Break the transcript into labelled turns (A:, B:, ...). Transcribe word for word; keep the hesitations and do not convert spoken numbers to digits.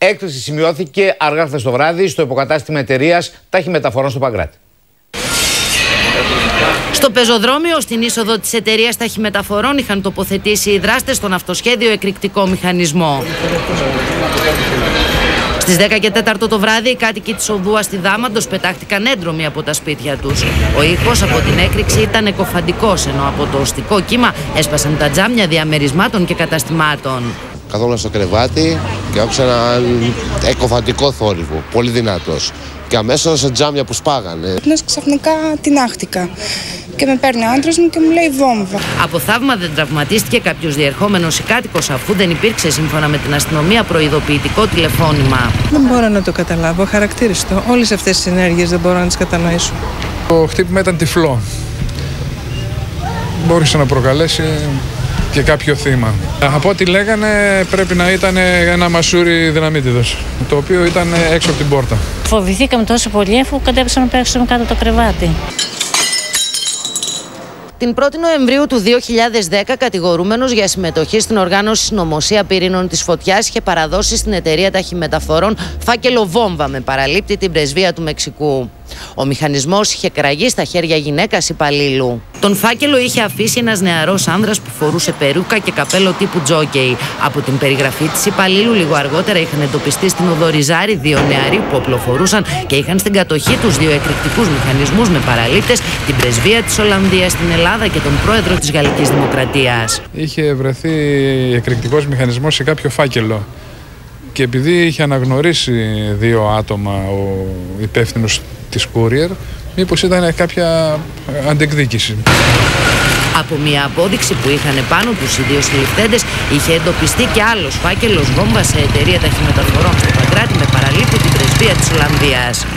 A: Έκρηξη σημειώθηκε αργά χθες το βράδυ στο υποκατάστημα εταιρείας Ταχυμεταφορών στο Παγκράτη.
B: Στο πεζοδρόμιο, στην είσοδο της εταιρείας Ταχυμεταφορών, είχαν τοποθετήσει οι δράστες στον αυτοσχέδιο εκρηκτικό μηχανισμό. Στις δέκα και τέσσερα το βράδυ, οι κάτοικοι της οδού Αστιδάμαντος πετάχτηκαν έντρομοι από τα σπίτια τους. Ο ήχος από την έκρηξη ήταν εκοφαντικός, ενώ από το οστικό κύμα έσπασαν τα τζάμια διαμερισμάτων και καταστημάτων.
C: Καθόμουν στο κρεβάτι και άκουσα έναν εκοφαντικό θόρυβο, πολύ δυνατός. Και αμέσως σε τζάμια που σπάγανε.
D: Ξαφνικά τινάχτηκα και με παίρνει ο άντρας μου και μου λέει βόμβα.
B: Από θαύμα δεν τραυματίστηκε κάποιος διερχόμενος ή κάτοικος, αφού δεν υπήρξε, σύμφωνα με την αστυνομία, προειδοποιητικό τηλεφώνημα.
E: Δεν μπορώ να το καταλάβω, χαρακτήριστο. Όλες αυτές τις ενέργειες δεν μπορώ να τις κατανοήσω.
F: Το χτύπημα ήταν τυφλό. Μπόρεσε να προκαλέσει και κάποιο θύμα. Από ό,τι λέγανε πρέπει να ήταν ένα μασούρι δυναμίτιδος, το οποίο ήταν έξω από την πόρτα.
G: Φοβηθήκαμε τόσο πολύ αφού κατέβησαμε πέσουμε κάτω το κρεβάτι.
B: Την πρώτη Νοεμβρίου του δύο χιλιάδες δέκα, κατηγορούμενος για συμμετοχή στην οργάνωση συνωμοσία πυρήνων της φωτιάς, είχε παραδώσει στην εταιρεία Ταχυμεταφορών φάκελο βόμβα με παραλήπτη την πρεσβεία του Μεξικού. Ο μηχανισμός είχε κραγεί στα χέρια γυναίκας υπαλλήλου. Τον φάκελο είχε αφήσει ένας νεαρός άνδρας που φορούσε περούκα και καπέλο τύπου τζόκεϊ. Από την περιγραφή της υπαλλήλου, λίγο αργότερα είχαν εντοπιστεί στην οδό Ριζάρη δύο νεαροί που οπλοφορούσαν και είχαν στην κατοχή τους δύο εκρηκτικούς μηχανισμούς με παραλήπτες, την πρεσβεία της Ολλανδίας στην Ελλάδα και τον πρόεδρο της Γαλλικής Δημοκρατίας.
F: Είχε βρεθεί εκρηκτικός μηχανισμός σε κάποιο φάκελο. Και επειδή είχε αναγνωρίσει δύο άτομα ο υπεύθυνος της Courier, μήπως ήταν κάποια αντεκδίκηση.
B: Από μια απόδειξη που είχαν πάνω τους οι δύο συλληφθέντες, είχε εντοπιστεί και άλλος φάκελος βόμβα σε εταιρεία Ταχυμεταφορών στο Παγκράτη με παραλήπτη την πρεσβεία της Ολλανδίας.